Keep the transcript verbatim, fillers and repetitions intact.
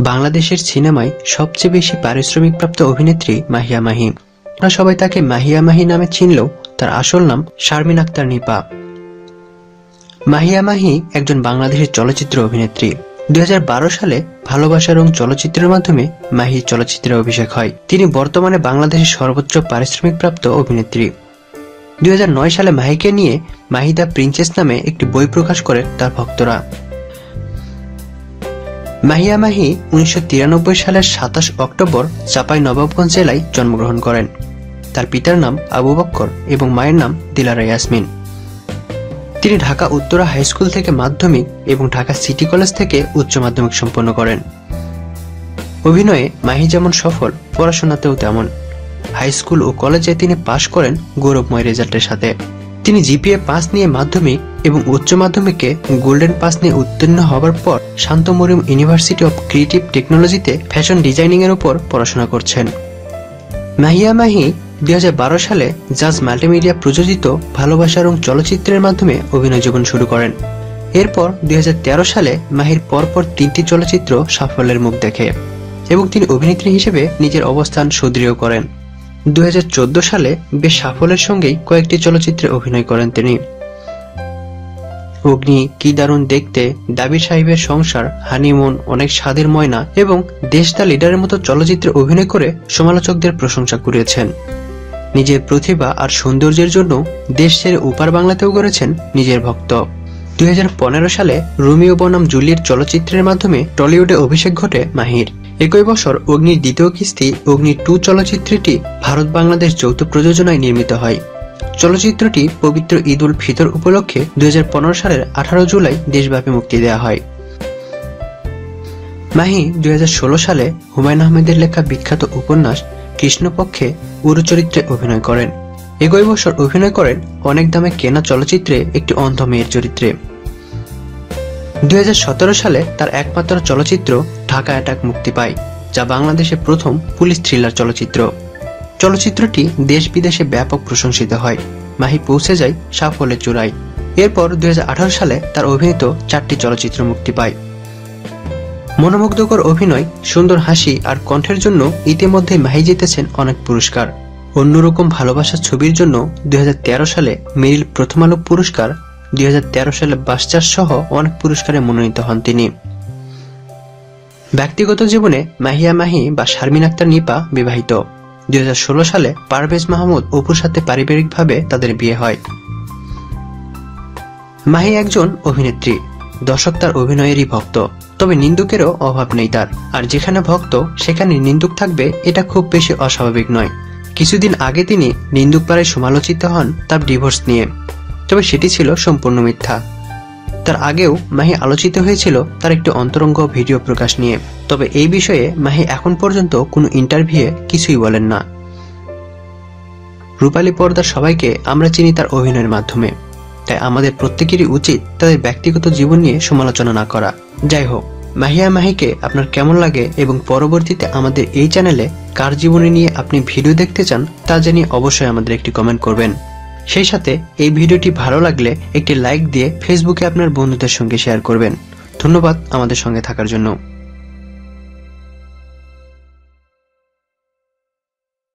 বাংলাদেশের সিনেমায় সবচেয়ে বেশি পারিশ্রমিকপ্রাপ্ত অভিনেত্রী মাহিয়া মাহি। আমরা সবাই তাকে মাহিয়া মাহি নামে চিনলেও তার আসল নাম শারমিন আক্তার নিপা। মাহিয়া মাহি একজন বাংলাদেশের চলচ্চিত্র অভিনেত্রী। দুই হাজার বারো সালে ভালোবাসা রং চলচ্চিত্রের মাধ্যমে মাহি চলচ্চিত্রে অভিষেক হয়। তিনি বর্তমানে বাংলাদেশের সর্বোচ্চ পারিশ্রমিকপ্রাপ্ত অভিনেত্রী। দুই হাজার নয় সালে মাহিকে নিয়ে মাহি দ্য প্রিন্সেস নামে একটি বই প্রকাশ করে তার ভক্তরা। মাহিয়া মাহি উনিশশো তিরানব্বই সালের সাতাশ অক্টোবর চাঁপাইনবাবগঞ্জ জেলায় জন্মগ্রহণ করেন। তার পিতার নাম আবু বক্কর এবং মায়ের নাম দিলারা ইয়াসমিন। তিনি ঢাকা উত্তরা হাই স্কুল থেকে মাধ্যমিক এবং ঢাকা সিটি কলেজ থেকে উচ্চ মাধ্যমিক সম্পন্ন করেন। অভিনয়ে মাহি যেমন সফল, পড়াশোনাতেও তেমন। হাই স্কুল ও কলেজে তিনি পাশ করেন গৌরবময় রেজাল্টের সাথে। তিনি জিপিএ পাস নিয়ে মাধ্যমিক এবং উচ্চ মাধ্যমিকে গোল্ডেন পাস নিয়ে উত্তীর্ণ হবার পর Shanto Mariam university of creative টেকনোলজিতে ফ্যাশন ডিজাইনিং এর উপর পড়াশোনা করছেন। মাহিয়া মাহি দুই হাজার বারো সালে জাজ মাল্টিমিডিয়া প্রযোজিত ভালোবাসা রং চলচ্চিত্রের মাধ্যমে অভিনয় জীবন শুরু করেন। এরপর দুই হাজার তেরো সালে মাহির পরপর তিনটি চলচ্চিত্র সাফল্যের মুখ দেখে এবং তিনি অভিনেত্রী হিসেবে নিজের অবস্থান সুদৃঢ় করেন। দুই হাজার চোদ্দ সালে বেশ সাফল্যের সঙ্গেই কয়েকটি চলচ্চিত্রে অভিনয় করেন তিনি। অগ্নি, কি দারুণ দেখতে, দাবির সাহেবের সংসার, হানিমুন, অনেক স্বাদের ময়না এবং দেশ দা লিডারের মতো চলচ্চিত্রে অভিনয় করে সমালোচকদের প্রশংসা কুড়িয়েছেন। নিজের প্রতিভা আর সৌন্দর্যের জন্য দেশ ছেড়ে উপার বাংলাতেও গড়েছেন নিজের ভক্ত। দুই হাজার পনেরো সালে রোমিও বনাম জুলিয়েট চলচ্চিত্রের মাধ্যমে টলিউডে অভিষেক ঘটে মাহির। একই বছর অগ্নির দ্বিতীয় কিস্তি অগ্নি টু চলচ্চিত্রটি ভারত বাংলাদেশ যৌথ প্রযোজনায় নির্মিত হয়। চলচ্চিত্রটি পবিত্র ঈদ উল ফিতর উপলক্ষে দুই হাজার পনেরো সালের আঠারো জুলাই দেশব্যাপী মুক্তি দেওয়া হয়। মাহি দুই হাজার ষোলো সালে হুমায়ুন আহমেদের লেখা বিখ্যাত উপন্যাস কৃষ্ণপক্ষে উরু চরিত্রে অভিনয় করেন। একই বছর অভিনয় করেন অনেক দামে কেনা চলচ্চিত্রে একটি অন্ধ মেয়ের চরিত্রে। দুই হাজার সতেরো সালে তার একমাত্র চলচ্চিত্র ঢাকা অ্যাটাক মুক্তি পায়, যা বাংলাদেশের প্রথম পুলিশ থ্রিলার চলচ্চিত্র। চলচ্চিত্রটি দেশ বিদেশে ব্যাপক প্রশংসিত হয়। মাহি পৌঁছে যায় সাফল্যের চূড়ায়। এরপর দুই হাজার আঠারো সালে তার অভিনীত চারটি চলচ্চিত্র মুক্তি পায়। মনোমুগ্ধকর অভিনয়, সুন্দর হাসি আর কণ্ঠের জন্য ইতিমধ্যে মাহি জিতেছেন অনেক পুরস্কার। অন্যরকম ভালোবাসা ছবির জন্য দুই হাজার তেরো সালে মেরিল প্রথম আলো পুরস্কার, দুই হাজার তেরো সালে বাসচার সহ অনেক পুরস্কারে মনোনীত হন তিনি। ব্যক্তিগত জীবনে মাহিয়া মাহি বা শারমিন আক্তার নিপা বিবাহিত। দুই হাজার ষোলো সালে পারভেজ মাহমুদ অপুর সাথে পারিবারিকভাবে তাদের বিয়ে হয়। মাহি একজন অভিনেত্রী, দর্শক তার অভিনয়েরই ভক্ত, তবে নিন্দুকেরও অভাব নেই তার। আর যেখানে ভক্ত সেখানে নিন্দুক থাকবে, এটা খুব বেশি অস্বাভাবিক নয়। কিছুদিন আগে তিনি নিন্দুক পাড়ায় সমালোচিত হন তার ডিভোর্স নিয়ে, তবে সেটি ছিল সম্পূর্ণ মিথ্যা। তার আগেও মাহি আলোচিত হয়েছিল তার একটি অন্তরঙ্গ ভিডিও প্রকাশ নিয়ে, তবে এই বিষয়ে মাহি এখন পর্যন্ত কোনো ইন্টারভিউয়ে কিছুই বলেন না। রূপালী পর্দার সবাইকে আমরা চিনি তার অভিনয়ের মাধ্যমে, তাই আমাদের প্রত্যেকেরই উচিত তাদের ব্যক্তিগত জীবন নিয়ে সমালোচনা না করা। যাই হোক, মাহিয়া মাহিকে আপনার কেমন লাগে এবং পরবর্তীতে আমাদের এই চ্যানেলে কার জীবনী নিয়ে আপনি ভিডিও দেখতে চান তা জানিয়ে অবশ্যই আমাদের একটি কমেন্ট করবেন। সেই সাথে এই ভিডিওটি ভালো লাগলে একটি লাইক দিয়ে ফেসবুকে আপনার বন্ধুদের সঙ্গে শেয়ার করবেন। ধন্যবাদ আমাদের সঙ্গে থাকার জন্য।